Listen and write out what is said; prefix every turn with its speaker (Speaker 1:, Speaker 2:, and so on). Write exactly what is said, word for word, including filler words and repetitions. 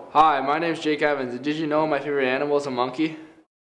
Speaker 1: Hi, my name is Jake Evans. Did you know my favorite animal is a monkey?